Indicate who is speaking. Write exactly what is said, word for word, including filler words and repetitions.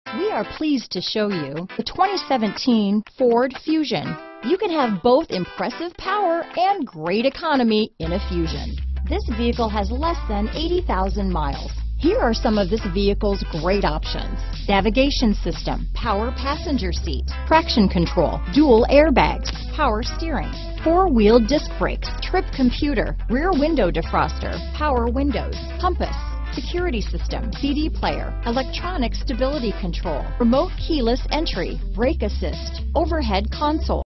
Speaker 1: We are pleased to show you the twenty seventeen Ford Fusion. You can have both impressive power and great economy in a Fusion. This vehicle has less than eighty thousand miles. Here are some of this vehicle's great options: navigation system, power passenger seat, traction control, dual airbags, power steering, four-wheel disc brakes, trip computer, rear window defroster, power windows, compass, security system, C D player, electronic stability control, remote keyless entry, brake assist, overhead console.